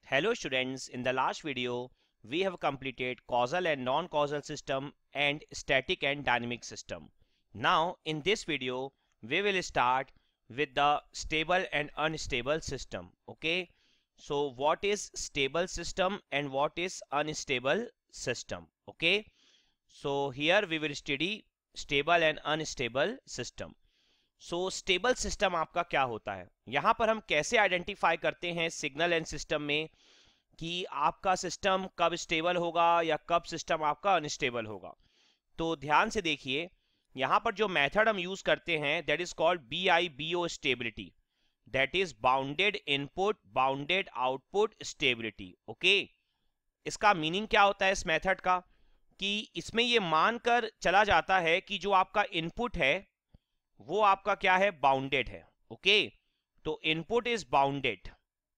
Hello students, in the last video we have completed causal and non-causal system and static and dynamic system. Now in this video we will start with the stable and unstable system. Okay, so what is stable system and what is unstable system? Okay, so here we will study stable and unstable system. So stable system आपका क्या होता है, यहाँ पर हम कैसे identify करते हैं सिग्नल एंड सिस्टम में कि आपका सिस्टम कब स्टेबल होगा या कब सिस्टम आपका अनस्टेबल होगा। तो ध्यान से देखिए, यहाँ पर जो मेथड हम यूज करते हैं that is called BIBO stability, that is bounded input bounded output stability. Okay, इसका मीनिंग क्या होता है इस मेथड का कि इसमें ये मानकर चला जाता है कि जो आपका इनपुट है वो आपका क्या है, बाउंडेड है। ओके, तो इनपुट इज बाउंडेड,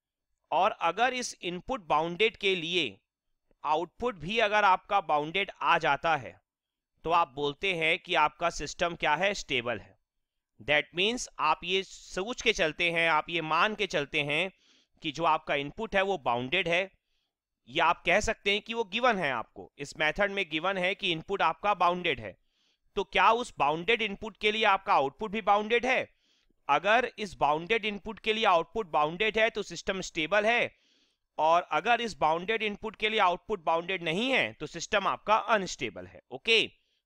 और अगर इस इनपुट बाउंडेड के लिए आउटपुट भी अगर आपका बाउंडेड आ जाता है तो आप बोलते हैं कि आपका सिस्टम क्या है, स्टेबल है। दैट मीन्स आप ये सोच के चलते हैं, आप ये मान के चलते हैं कि जो आपका इनपुट है वो बाउंडेड है, या आप कह सकते हैं कि वो गिवन है, आपको इस मेथड में गिवन है कि इनपुट आपका बाउंडेड है। तो क्या उस बाउंडेड इनपुट के लिए आपका आउटपुट भी बाउंडेड है? अगर इस बाउंडेड इनपुट के लिए आउटपुट बाउंडेड है तो सिस्टम स्टेबल है, और अगर इस बाउंडेड इनपुट के लिए आउटपुट बाउंडेड नहीं है तो सिस्टम आपका अनस्टेबल है। ओके,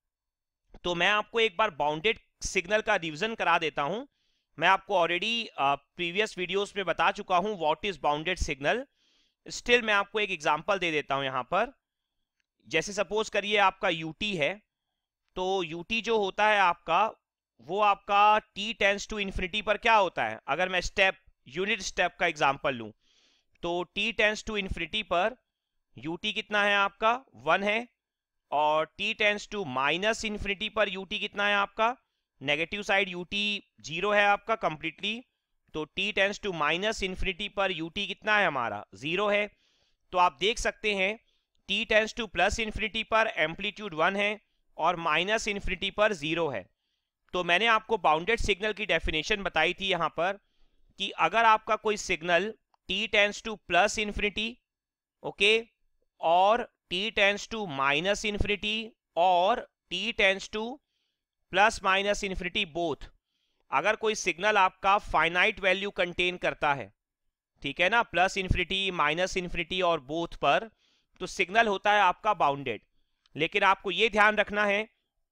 तो मैं आपको एक बार बाउंडेड सिग्नल का रिवीजन करा देता हूं। मैं आपको ऑलरेडी प्रीवियस वीडियोस में बता चुका हूं what is bounded signal. Still मैं आपको एक एग्जांपल दे देता हूं यहाँ पर। जैसे सपोज करिए आपका यूटी है, तो यूटी जो होता है आपका वो आपका t टेंस टू इन्फिनिटी पर क्या होता है। अगर मैं स्टेप यूनिट स्टेप का एग्जांपल लूं तो t टेंस टू इन्फिनिटी पर ut कितना है आपका 1 है, और t tends to minus infinity पर ut कितना है आपका, नेगेटिव साइड ut 0 है आपका कंप्लीटली। तो t tends to minus infinity पर ut कितना है हमारा 0 है। तो आप देख सकते हैं t tends to plus infinity पर एम्पलीट्यूड 1 है और माइनस इन्फिनिटी पर 0 है। तो मैंने आपको बाउंडेड सिग्नल की डेफिनेशन बताई थी यहाँ पर कि अगर आपका कोई signal t tends to plus infinity, okay, और t tends to minus infinity और t tends to plus minus infinity both, अगर कोई सिग्नल आपका फाइनाइट वैल्यू कंटेन करता है, ठीक है ना, प्लस इन्फिनिटी माइनस इन्फिनिटी और बोथ पर, तो सिग्नल होता है आपका बाउंडेड। लेकिन आपको यह ध्यान रखना है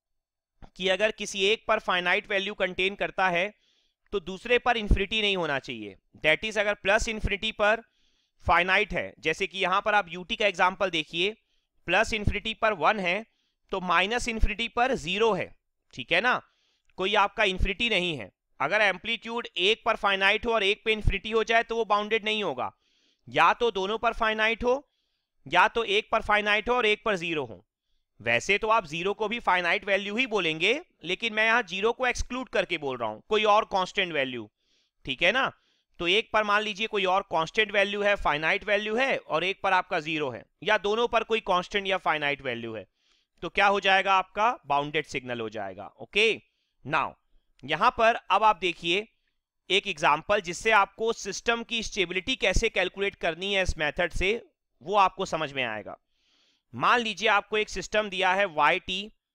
कि अगर किसी एक पर फाइनाइट वैल्यू कंटेन करता है तो दूसरे पर इन्फिनिटी नहीं होना चाहिए। दैट इज अगर प्लस इन्फिनिटी पर फाइनाइट है, जैसे कि यहां पर आप यूटी का एग्जांपल देखिए, प्लस इन्फिनिटी पर 1 है तो माइनस इन्फिनिटी पर 0 है, ठीक है ना, कोई आपका इन्फिनिटी नहीं है। अगर एम्पलीट्यूड एक पर फाइनाइट हो और एक पे इन्फिनिटी हो जाए तो वो बाउंडेड नहीं होगा, या तो दोनों पर फाइनाइट हो या तो एक पर फाइनाइट हो और एक पर 0 हो। वैसे तो आप 0 को भी फाइनाइट वैल्यू ही बोलेंगे, लेकिन मैं यहां 0 को एक्सक्लूड करके बोल रहा हूं, कोई और कांस्टेंट वैल्यू, ठीक है ना। तो एक पर मान लीजिए कोई और कांस्टेंट वैल्यू है, फाइनाइट वैल्यू है, और एक पर आपका 0 है, या दोनों पर कोई कांस्टेंट या फाइनाइट वैल्यू है, तो क्या हो जाएगा, आपका बाउंडेड सिग्नल हो जाएगा। ओके, नाउ यहां पर अब आप देखिए एक एग्जांपल जिससे आपको सिस्टम की स्टेबिलिटी कैसे कैलकुलेट करनी है इस मेथड से, वो आपको समझ में आएगा। मान लीजिए आपको एक सिस्टम दिया है yt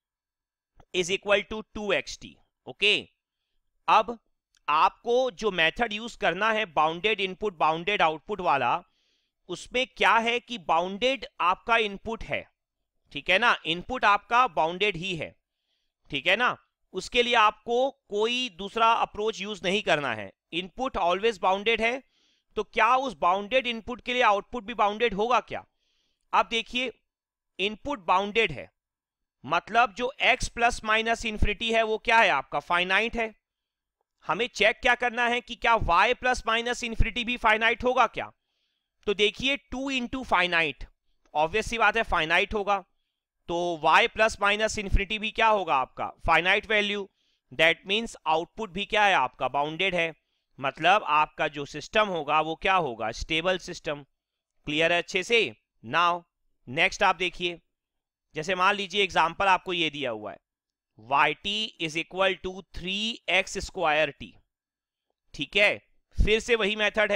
is equal to 2xt। Okay, अब आपको जो मेथड यूज करना है बाउंडेड इनपुट बाउंडेड आउटपुट वाला, उसमें क्या है कि बाउंडेड आपका इनपुट है, ठीक है ना, इनपुट आपका बाउंडेड ही है, ठीक है ना। उसके लिए आपको कोई दूसरा अप्रोच यूज नहीं करना है, इनपुट ऑलवेज बाउंडेड है। तो क्या उस बाउंडेड इनपुट के लिए आउटपुट भी बाउंडेड होगा क्या? अब देखिए, इनपुट बाउंडेड है मतलब जो x प्लस माइनस इन्फिनिटी है वो क्या है, आपका फाइनाइट है। हमें चेक क्या करना है कि क्या y प्लस माइनस इन्फिनिटी भी फाइनाइट होगा क्या? तो देखिए 2 इंटू फाइनाइट, ऑब्वियस सी बात है फाइनाइट होगा, तो y प्लस माइनस इन्फिनिटी भी क्या होगा, आपका finite value. That means output भी क्या है, आपका बाउंडेड है, मतलब आपका जो सिस्टम होगा वो क्या होगा, स्टेबल सिस्टम। क्लियर है अच्छे से? नाउ नेक्स्ट आप देखिए, जैसे मान लीजिए एग्जांपल आपको ये दिया हुआ है yt is equal to 3x square t, ठीक है। फिर से वही मेथड है,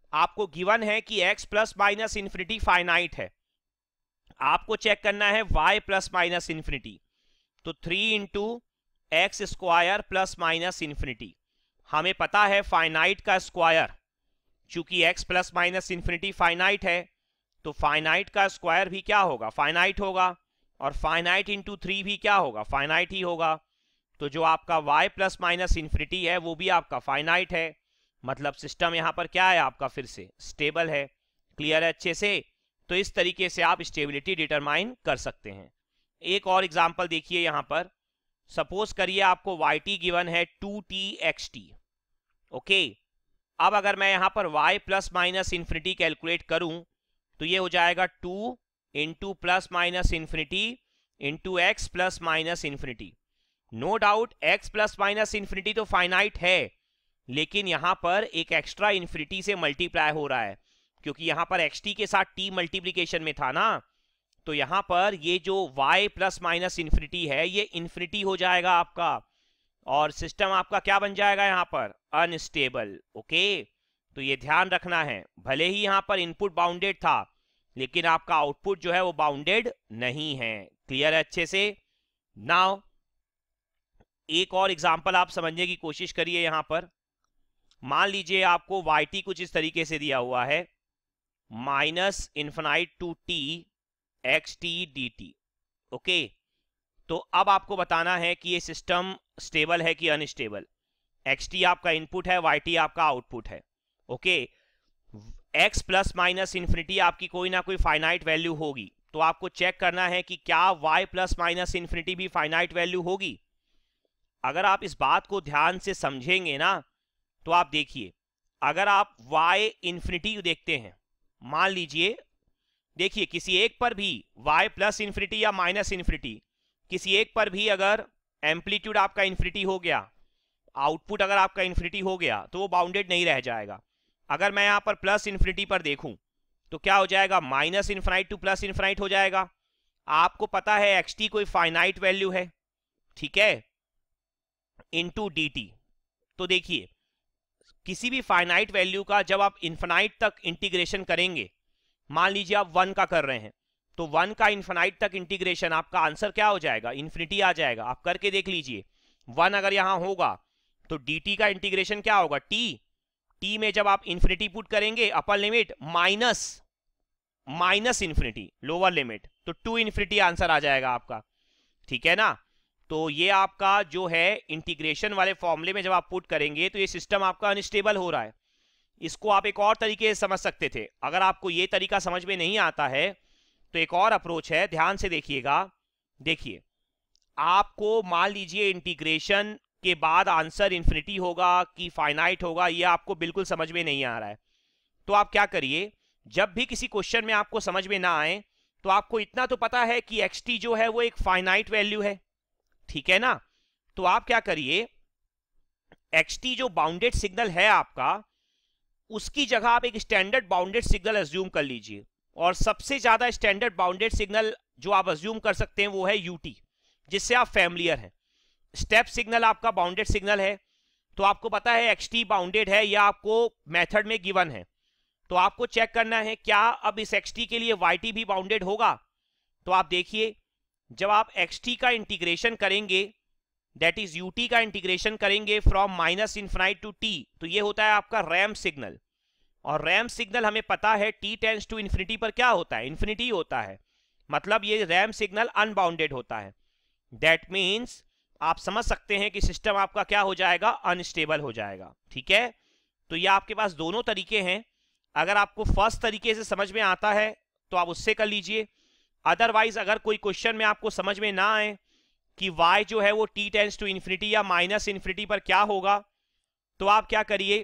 आपको गिवन है कि x plus minus infinity finite है, आपको चेक करना है y प्लस माइनस इन्फिनिटी, तो 3 into x square plus minus infinity, हमें पता है फाइनाइट का स्क्वायर, चूंकि x plus minus infinity finite है तो फाइनाइट का स्क्वायर भी क्या होगा, फाइनाइट होगा, और फाइनाइट इंटू 3 भी क्या होगा, फाइनाइट ही होगा। तो जो आपका y प्लस माइनस इन्फिनिटी है वो भी आपका फाइनाइट है, मतलब सिस्टम यहां पर क्या है आपका, फिर से स्टेबल है। क्लियर है अच्छे से? तो इस तरीके से आप स्टेबिलिटी डिटरमाइन कर सकते हैं। एक और एग्जांपल देखिए यहां पर, सपोज करिए आपको yt गिवन है 2t ओके। अब अगर मैं यहां पर y plus minus infinity calculate करूं तो ये हो जाएगा 2 into plus minus infinity into x plus minus infinity. No doubt x plus minus infinity तो फाइनाइट है, लेकिन यहां पर एक एक्स्ट्रा इन्फिनिटी से मल्टीप्लाई हो रहा है, क्योंकि यहां पर xt के साथ t मल्टीप्लीकेशन में था ना, तो यहां पर ये जो y प्लस माइनस इन्फिनिटी है ये इन्फिनिटी हो जाएगा आपका, और सिस्टम आपका क्या बन जाएगा यहां पर, अनस्टेबल। ओके, तो ये ध्यान रखना है, भले ही यहां पर इनपुट बाउंडेड था लेकिन आपका आउटपुट जो है वो बाउंडेड नहीं है। क्लियर है अच्छे से? नाउ एक और एग्जांपल आप समझने की कोशिश करिए। यहां पर मान लीजिए आपको yt कुछ इस तरीके से दिया हुआ है, minus infinite to t xt dt। Okay, तो अब आपको बताना है कि ये सिस्टम स्टेबल है कि अनस्टेबल। xt आपका इनपुट है, yt आपका आउटपुट है। Okay, x plus minus infinity आपकी कोई ना कोई फाइनाइट वैल्यू होगी, तो आपको चेक करना है कि क्या y प्लस माइनस इन्फिनिटी भी फाइनाइट वैल्यू होगी। अगर आप इस बात को ध्यान से समझेंगे ना, तो आप देखिए, अगर आप y इन्फिनिटी देखते हैं, मान लीजिए देखिए किसी एक पर भी y प्लस इन्फिनिटी या माइनस इन्फिनिटी, किसी एक पर भी अगर एम्पलीट्यूड आपका इन्फिनिटी हो गया, आउटपुट अगर आपका इन्फिनिटी हो गया, तो वो बाउंडेड नहीं रह जाएगा। अगर मैं यहां पर प्लस इन्फिनिटी पर देखूं तो क्या हो जाएगा, minus infinite to plus infinite हो जाएगा। आपको पता है xt कोई फाइनाइट वैल्यू है, ठीक है, इनटू dt। तो देखिए किसी भी फाइनाइट वैल्यू का जब आप इन्फिनाइट तक इंटीग्रेशन करेंगे, मान लीजिए आप 1 का कर रहे हैं, तो 1 का इन्फिनाइट तक इंटीग्रेशन, आपका आंसर क्या हो जाएगा, इन्फिनिटी आ जाएगा। आप करके देख लीजिए, 1 अगर यहां होगा तो dt का इंटीग्रेशन क्या होगा, t में जब आप इन्फिनिटी पुट करेंगे upper limit minus infinity lower limit, तो 2 इन्फिनिटी आंसर आ जाएगा आपका, ठीक है ना। तो ये आपका जो है इंटीग्रेशन वाले फॉर्मूले में जब आप पुट करेंगे तो ये सिस्टम आपका अनस्टेबल हो रहा है। इसको आप एक और तरीके से समझ सकते थे। अगर आपको ये तरीका समझ में नहीं आता है तो एक और अप्रोच है, ध्यान से देखिएगा। देखिए आपको मान लीजिए इंटीग्रेशन के बाद आंसर इन्फिनिटी होगा कि फाइनाइट होगा, ये आपको बिल्कुल समझ में नहीं आ रहा है। तो आप क्या करिए, जब भी किसी क्वेश्चन में आपको समझ में ना आए तो आपको इतना तो पता है कि xt जो है वो एक फाइनाइट वैल्यू है, ठीक है ना। तो आप क्या करिए, xt जो बाउंडेड सिग्नल है आपका, उसकी जगह आप एक स्टैंडर्ड बाउंडेड सिग्नल अज्यूम कर लीजिए, और सबसे ज्यादा स्टैंडर्ड बाउंडेड सिग्नल जो आप अज्यूम कर सकते हैं वो है ut, जिससे आप फैमिलियर हैं। स्टेप सिग्नल आपका बाउंडेड सिग्नल है, तो आपको पता है xt बाउंडेड है, या आपको मेथड में गिवन है। तो आपको चेक करना है क्या अब इस xt के लिए yt भी बाउंडेड होगा। तो आप देखिए, जब आप xt का इंटीग्रेशन करेंगे, दैट इज ut का इंटीग्रेशन करेंगे from minus infinite to t, तो ये होता है आपका रैम्प सिग्नल, और रैम्प सिग्नल हमें पता है t टेंड्स टू इन्फिनिटी पर क्या होता है, इन्फिनिटी होता है, मतलब ये रैम्प सिग्नल अनबाउंडेड होता है। दैट मीन्स आप समझ सकते हैं कि सिस्टम आपका क्या हो जाएगा, अनस्टेबल हो जाएगा, ठीक है। तो ये आपके पास दोनों तरीके हैं। अगर आपको फर्स्ट तरीके से समझ में आता है तो आप उससे कर लीजिए, अदरवाइज अगर कोई क्वेश्चन में आपको समझ में ना आए कि y जो है वो t टेंड्स टू इन्फिनिटी या माइनस इन्फिनिटी पर क्या होगा, तो आप क्या करिए,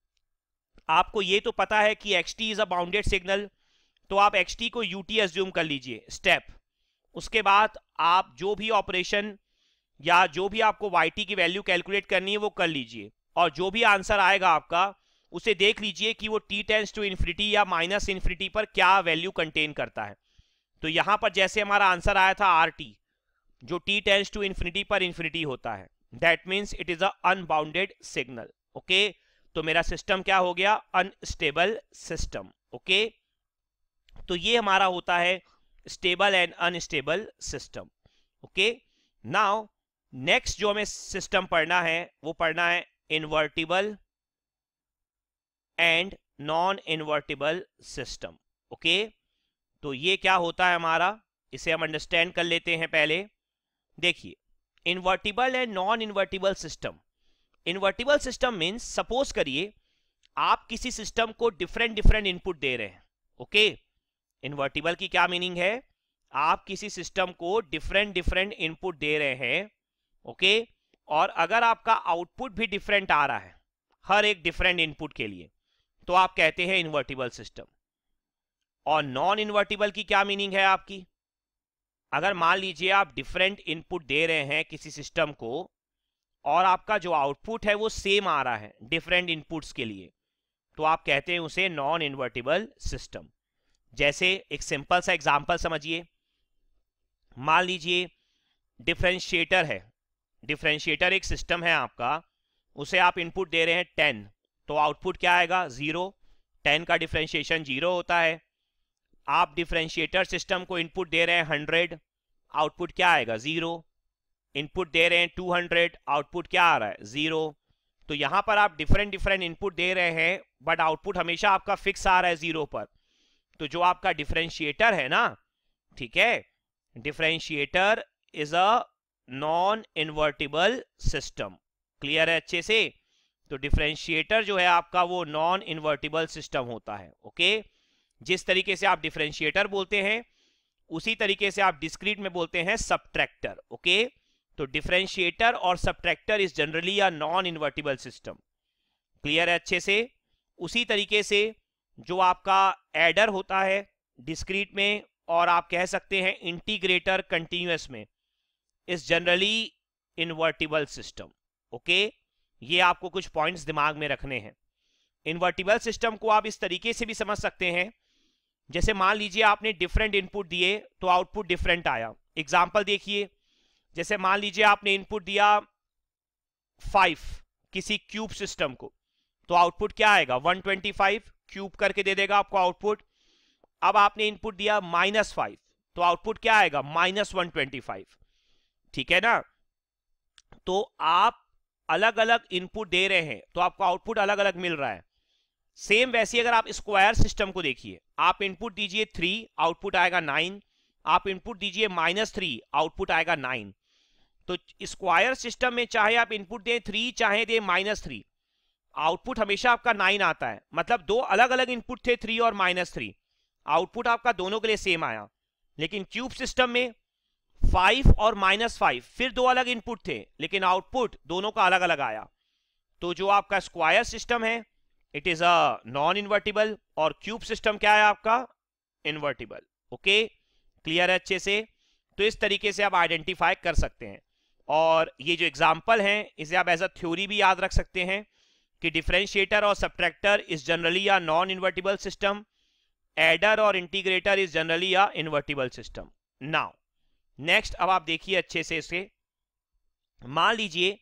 आपको ये तो पता है कि xt is a bounded signal, तो आप xt को ut अज्यूम कर लीजिए स्टेप। उसके बाद आप जो भी ऑपरेशन या जो भी आपको yt की वैल्यू कैलकुलेट करनी है वो कर लीजिए, और जो भी आंसर आएगा आपका उसे देख लीजिए कि वो t टेंड्स टू इन्फिनिटी या माइनस इन्फिनिटी पर क्या वैल्यू कंटेन करता है। तो यहां पर जैसे हमारा आंसर आया था rt, जो t टेंड्स टू इन्फिनिटी पर इन्फिनिटी होता है, that means it is a unbounded signal. Okay, तो मेरा सिस्टम क्या हो गया, अनस्टेबल सिस्टम। ओके, तो ये हमारा होता है stable and unstable system. Okay, now next जो हमें सिस्टम पढ़ना है वो पढ़ना है invertible and non invertible system. Okay, तो ये क्या होता है हमारा, इसे हम अंडरस्टैंड कर लेते हैं पहले। देखिए, invertible and non invertible system. Invertible system means, suppose करिए आप किसी सिस्टम को डिफरेंट डिफरेंट इनपुट दे रहे हैं। ओके, इन्वर्टिबल की क्या मीनिंग है, आप किसी सिस्टम को डिफरेंट डिफरेंट इनपुट दे रहे हैं। ओके, और अगर आपका आउटपुट भी डिफरेंट आ रहा है हर एक डिफरेंट इनपुट के लिए, तो आप कहते हैं इन्वर्टिबल सिस्टम। और नॉन इन्वर्टिबल की क्या मीनिंग है आपकी, अगर मान लीजिए आप डिफरेंट इनपुट दे रहे हैं किसी सिस्टम को और आपका जो आउटपुट है वो सेम आ रहा है डिफरेंट इनपुट्स के लिए, तो आप कहते हैं उसे नॉन इन्वर्टिबल सिस्टम। जैसे एक सिंपल सा एग्जांपल समझिए, मान लीजिए डिफरेंशिएटर है, डिफरेंशिएटर एक सिस्टम है आपका, उसे आप इनपुट दे रहे हैं 10, तो आउटपुट क्या आएगा, 0। 10 का डिफरेंशिएशन 0 होता है। आप डिफरेंशिएटर सिस्टम को इनपुट दे रहे हैं 100, आउटपुट क्या आएगा, 0। इनपुट दे रहे हैं 200, आउटपुट क्या आ रहा है, 0। तो यहां पर आप डिफरेंट डिफरेंट इनपुट दे रहे हैं बट आउटपुट हमेशा आपका फिक्स आ रहा है 0 पर। तो जो आपका डिफरेंशिएटर है ना, ठीक है, differentiator is a non invertible system. Clear है अच्छे से, तो डिफरेंशिएटर जो है आपका वो नॉन इन्वर्टिबल सिस्टम होता है। ओके, जिस तरीके से आप डिफरेंशिएटर बोलते हैं उसी तरीके से आप डिस्क्रीट में बोलते हैं सबट्रैक्टर। ओके, तो डिफरेंशिएटर और subtractor is generally a non invertible system. Clear है अच्छे से। उसी तरीके से जो आपका एडर होता है डिस्क्रीट में, और आप कह सकते हैं इंटीग्रेटर कंटिन्यूअस में, is generally invertible system. Okay, ये आपको कुछ पॉइंट्स दिमाग में रखने हैं। इन्वर्टिबल सिस्टम को आप इस तरीके से भी समझ सकते हैं, जैसे मान लीजिए आपने डिफरेंट इनपुट दिए तो आउटपुट डिफरेंट आया। एग्जांपल देखिए, जैसे मान लीजिए आपने इनपुट दिया 5 किसी क्यूब सिस्टम को, तो आउटपुट क्या आएगा, 125, क्यूब करके दे देगा आपको आउटपुट। अब आपने इनपुट दिया -5, तो आउटपुट क्या आएगा, -125। ठीक है ना, तो आप अलग अलग इनपुट दे रहे हैं तो आपको आउटपुट अलग अलग मिल रहा है। सेम वैसे अगर आप स्क्वायर सिस्टम को देखिए, आप इनपुट दीजिए 3, आउटपुट आएगा 9, आप इनपुट दीजिए -3, आउटपुट आएगा 9। तो स्क्वायर सिस्टम में चाहे आप इनपुट दें 3 चाहे दें -3, आउटपुट हमेशा आपका 9 आता है। मतलब दो अलग अलग इनपुट थे 3 और -3, आउटपुट आपका दोनों के लिए सेम आया। लेकिन क्यूब सिस्टम में 5 और -5 फिर दो अलग इनपुट थे लेकिन आउटपुट दोनों का अलग अलग आया। तो जो आपका स्क्वायर सिस्टम है it is a non invertible, और क्यूब सिस्टम क्या है आपका, इन्वर्टिबल। ओके, क्लियर है अच्छे से। तो इस तरीके से आप आइडेंटिफाई कर सकते हैं, और ये जो एग्जांपल हैं इसे आप एज अ थ्योरी भी याद रख सकते हैं कि डिफरेंशिएटर और subtractor is generally a non invertible system, adder और integrator is generally a invertible system. Now next, अब आप देखिए अच्छे से इसे, मान लीजिए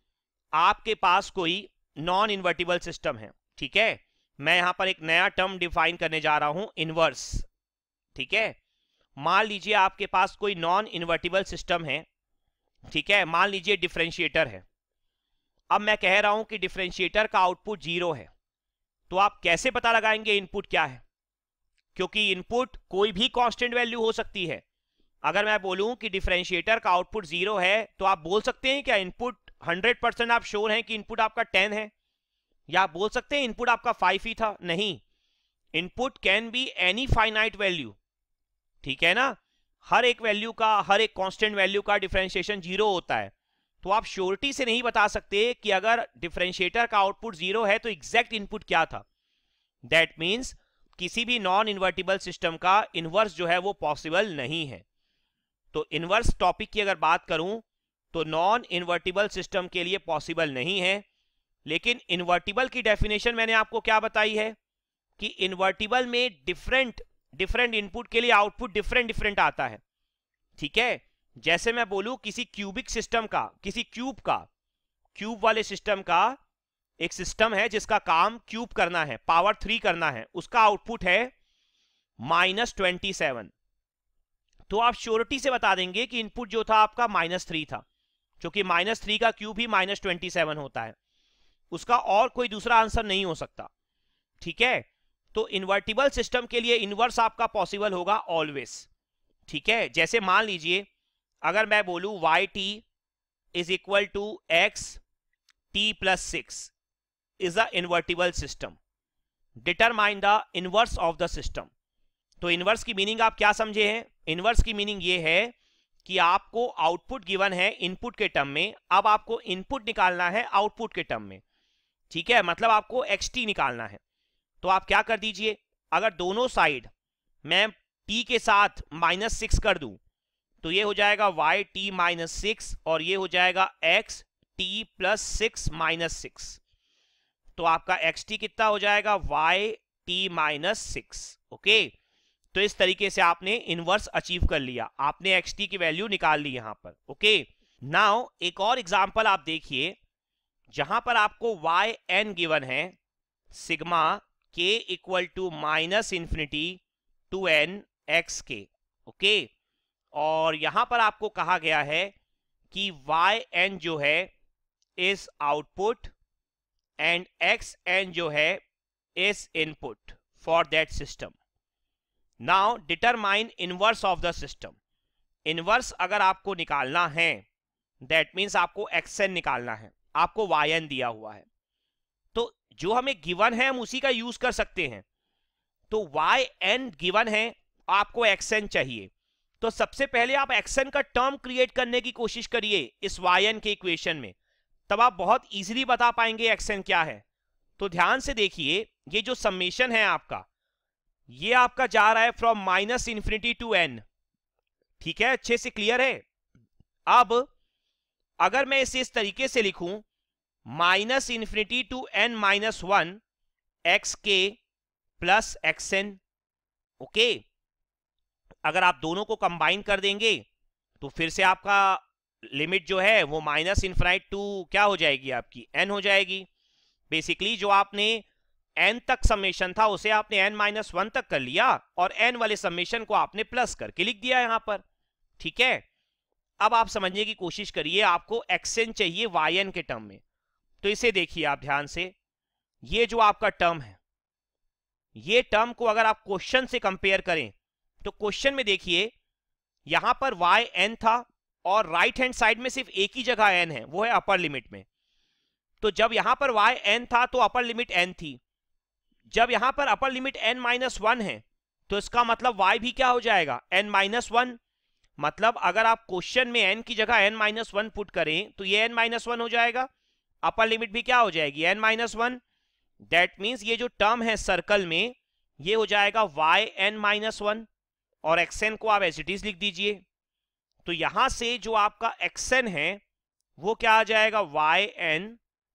आपके पास कोई नॉन इन्वर्टिबल सिस्टम है। ठीक है, मैं यहां पर एक नया टर्म डिफाइन करने जा रहा हूं, इनवर्स। ठीक है, मान लीजिए आपके पास कोई नॉन इन्वर्टिबल सिस्टम है। ठीक है, मान लीजिए डिफरेंशिएटर है। अब मैं कह रहा हूं कि डिफरेंशिएटर का आउटपुट 0 है, तो आप कैसे पता लगाएंगे इनपुट क्या है, क्योंकि इनपुट कोई भी कांस्टेंट वैल्यू हो सकती है। अगर मैं बोलूं कि डिफरेंशिएटर का आउटपुट 0 है, तो आप बोल सकते हैं क्या इनपुट 100% आप श्योर हैं कि इनपुट आपका 10 है, या आप बोल सकते हैं इनपुट आपका 5 ही था? नहीं, input can be any finite value. ठीक है ना, हर एक वैल्यू का, हर एक कांस्टेंट वैल्यू का डिफरेंशिएशन 0 होता है। तो आप श्योरिटी से नहीं बता सकते कि अगर डिफरेंशिएटर का आउटपुट 0 है तो एग्जैक्ट इनपुट क्या था। दैट मीन्स किसी भी नॉन इन्वर्टिबल सिस्टम का इनवर्स जो है वो पॉसिबल नहीं है। तो इनवर्स टॉपिक की अगर बात करूं तो नॉन इन्वर्टिबल सिस्टम के लिए पॉसिबल नहीं है। लेकिन इन्वर्टिबल की डेफिनेशन मैंने आपको क्या बताई है कि इन्वर्टिबल में डिफरेंट इनपुट के लिए आउटपुट डिफरेंट आता है। ठीक है, जैसे मैं बोलूं किसी क्यूबिक सिस्टम का, किसी क्यूब वाले सिस्टम का एक सिस्टम है जिसका काम क्यूब करना है, पावर 3 करना है, उसका आउटपुट है -27। तो आप श्योरिटी से बता देंगे कि इनपुट जो था आपका -3 था, क्योंकि -3 का क्यूब ही -27 होता है, उसका और कोई दूसरा आंसर नहीं हो सकता। ठीक है, तो इन्वर्टिबल सिस्टम के लिए इनवर्स आपका पॉसिबल होगा ऑलवेज। ठीक है, जैसे मान लीजिए अगर मैं बोलूं yt is equal to x t plus 6 is the invertible system, determine the inverse of the system. तो इनवर्स की मीनिंग आप क्या समझे हैं? इनवर्स की मीनिंग ये है कि आपको आउटपुट गिवन है इनपुट के टर्म में, अब आपको इनपुट निकालना है आउटपुट के टर्म में। ठीक है, मतलब आपको xt निकालना है। तो आप क्या कर दीजिए, अगर दोनों साइड मैं t के साथ -6 कर दूं तो ये हो जाएगा yt -6 और ये हो जाएगा x t प्लस 6 -6। तो आपका xt कितना हो जाएगा? yt -6। ओके, तो इस तरीके से आपने इनवर्स अचीव कर लिया, आपने xt की वैल्यू निकाल ली यहां पर। ओके, नाउ एक और एग्जांपल आप देखिए जहां पर आपको yn गिवन है, sigma k equal to -infinity to n x k। ओके, और यहां पर आपको कहा गया है कि yn जो है इज आउटपुट एंड xn जो है is input for that system. Now determine inverse of the system. Inverse अगर आपको निकालना है दैट मीन्स आपको xn निकालना है, आपको yn दिया हुआ है, तो जो हमें गिवन है हम उसी का यूज कर सकते हैं। तो yn गिवन है, आपको xn चाहिए, तो सबसे पहले आप xn का टर्म क्रिएट करने की कोशिश करिए इस yn के इक्वेशन में, तब आप बहुत इजीली बता पाएंगे xn क्या है। तो ध्यान से देखिए, ये जो समेशन है आपका, ये आपका जा रहा है फ्रॉम -इन्फिनिटी टू n। ठीक है, अच्छे से क्लियर है? अब अगर मैं इसे इस तरीके से लिखूं, -infinity to n-1 xk plus xn। ओके, अगर आप दोनों को कंबाइन कर देंगे तो फिर से आपका लिमिट जो है वो -इन्फिनिटी टू क्या हो जाएगी? आपकी n हो जाएगी। बेसिकली जो आपने n तक समेशन था उसे आपने n-1 तक कर लिया और n वाले समेशन को आपने प्लस करके लिख दिया यहां पर। ठीक है, अब आप समझने की कोशिश करिए, आपको xn चाहिए yn के टर्म में। तो इसे देखिए आप ध्यान से, ये जो आपका टर्म है, ये टर्म को अगर आप क्वेश्चन से कंपेयर करें तो क्वेश्चन में देखिए यहां पर yn था और राइट हैंड साइड में सिर्फ एक ही जगह n है, वो है अपर लिमिट में। तो जब यहां पर yn था तो अपर लिमिट n थी, जब यहां पर अपर लिमिट n-1 है तो इसका मतलब y भी क्या हो जाएगा? n-1। मतलब अगर आप क्वेश्चन में n की जगह n-1 पुट करें तो ये n-1 हो जाएगा, अपर लिमिट भी क्या हो जाएगी? n-1। दैट मीन्स ये जो टर्म है सर्कल में ये हो जाएगा yn-1 और xn को आप एज इट इज लिख दीजिए। तो यहां से जो आपका xn है वो क्या आ जाएगा? yn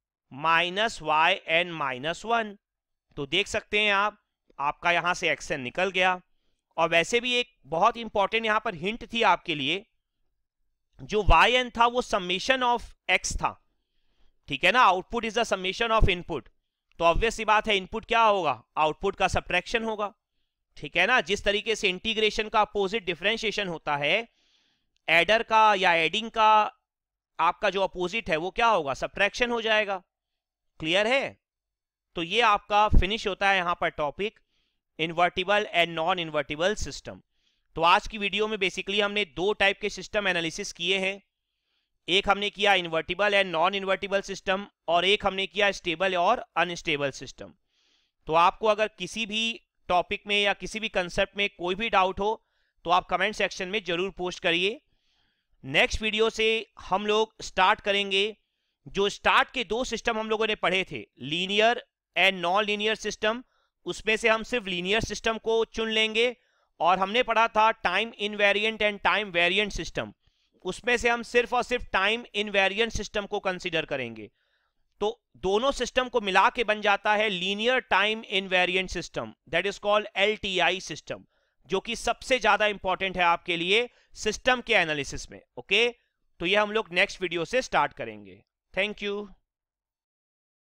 -yn-1। तो देख सकते हैं आप, आपका यहां से xn निकल गया। और वैसे भी एक बहुत इंपॉर्टेंट यहां पर हिंट थी आपके लिए, जो yn था वो समेशन ऑफ x था। ठीक है ना, output is the summation of input, तो ऑब्वियस सी बात है इनपुट क्या होगा? आउटपुट का सब्ट्रैक्शन होगा। ठीक है ना, जिस तरीके से इंटीग्रेशन का अपोजिट डिफरेंशिएशन होता है, एडर का या एडिंग का आपका जो अपोजिट है वो क्या होगा? सब्ट्रैक्शन हो जाएगा। क्लियर है? तो ये आपका फिनिश होता है यहां पर topic invertible and non invertible system. तो आज की वीडियो में बेसिकली हमने दो टाइप के सिस्टम एनालिसिस किए हैं, एक हमने किया invertible and non invertible system और एक हमने किया स्टेबल और अनस्टेबल सिस्टम। तो आपको अगर किसी भी टॉपिक में या किसी भी कंसेप्ट में कोई भी डाउट हो तो आप कमेंट सेक्शन में जरूर पोस्ट करिए। नेक्स्ट वीडियो से हम लोग स्टार्ट करेंगे, जो स्टार्ट के दो सिस्टम हम लोगों ने पढ़े थे, linear and non linear system, उसमें से हम सिर्फ लीनियर सिस्टम को चुन लेंगे। और हमने पढ़ा था time invariant and time variant system, उसमें से हम सिर्फ और सिर्फ टाइम इनवेरिएंट सिस्टम को कंसीडर करेंगे। तो दोनों सिस्टम को मिला के बन जाता है linear time invariant system, that is called LTI system, जो कि सबसे ज्यादा इंपॉर्टेंट है आपके लिए सिस्टम के एनालिसिस में। ओके, तो ये हम लोग नेक्स्ट वीडियो से स्टार्ट करेंगे। Thank you.